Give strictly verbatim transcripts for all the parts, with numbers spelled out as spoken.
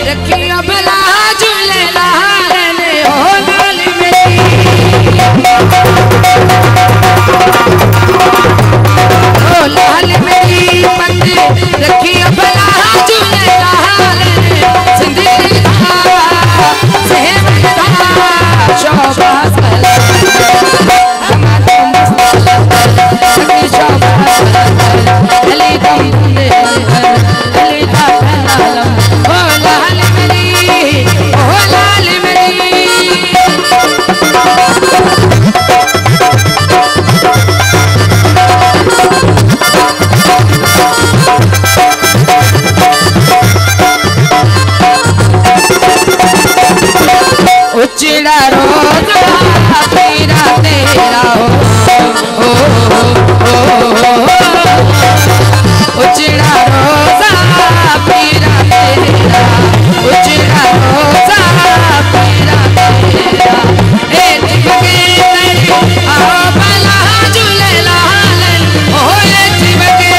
रखियो भला झूले लाल हो लाल मेरी ओ लाल मेरी पत रखियो भला झूले लाल जिंदगी दा सेहत दा शोभास उचड़ा रोजा तेरा तेरा हो उचड़ा रोजा तेरा तेरा उचड़ा रोजा तेरा तेरा ए चिपके तेरी आओ भला झूले लाल ओ ये चिपके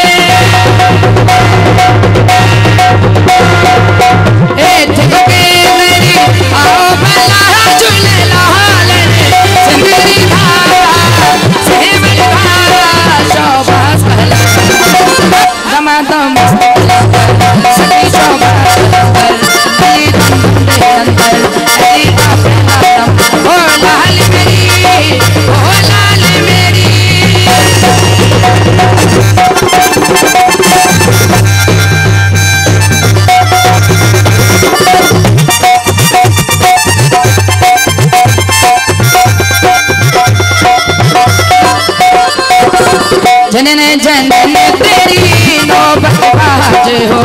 ए चिपके तेरी आओ भला झूले लाल जिंदगी दा सेहत दा शोभास भला दमादम सती शोभास अली दम दे अंदर अली का प्यादम ओ लाल मेरी ओ लाल मेरी जनन जनन तेरी नौबत बाज हो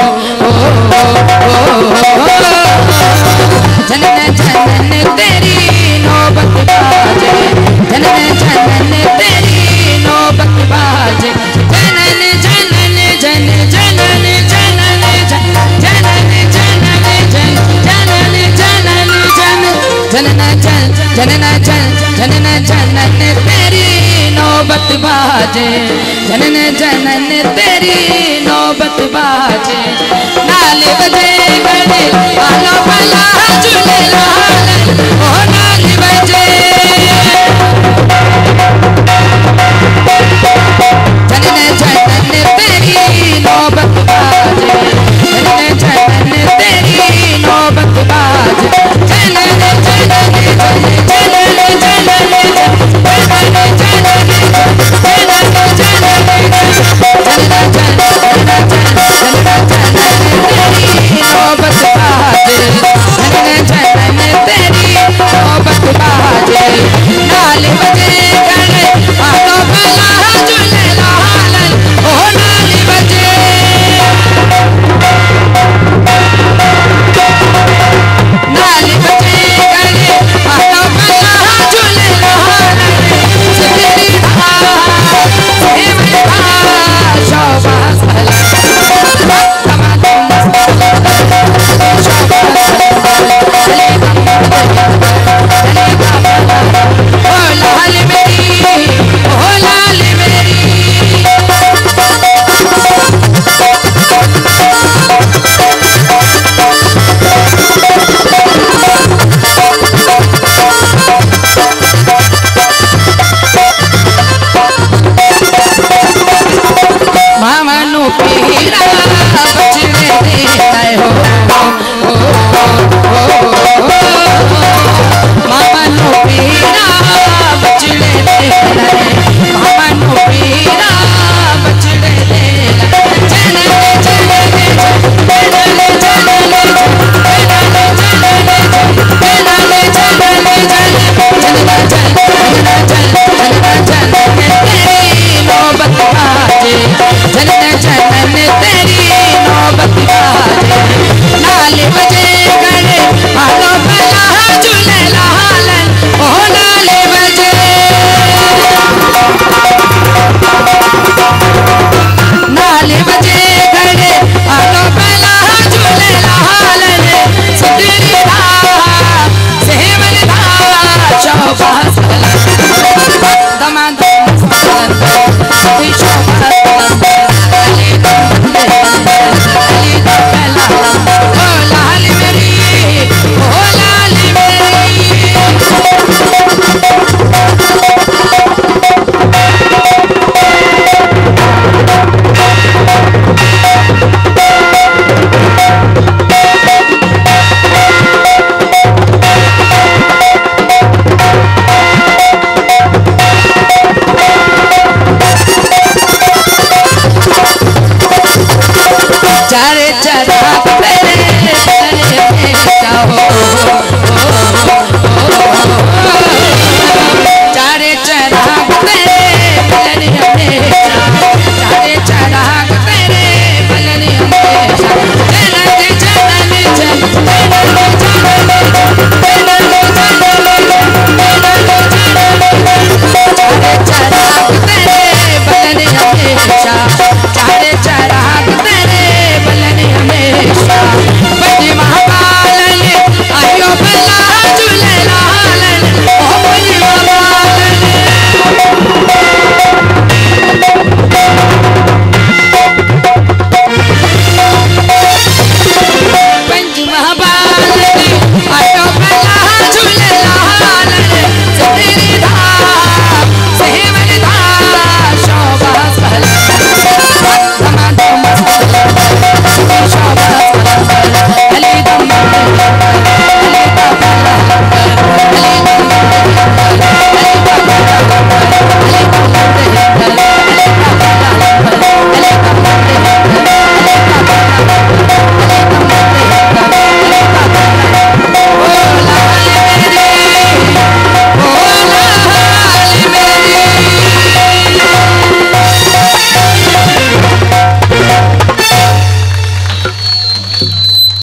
जनन जनन तेरी नौबत बाज जनन जनन तेरी नौबत बाज जनन जनन जन जनन जनन जन जनन जनन जन जनन जनन जन जनन जन जनन जन जनन जनन तेरी नौबत बाजे जनन जनन तेरी नौबत बाजे नाल बजे गड़े आलो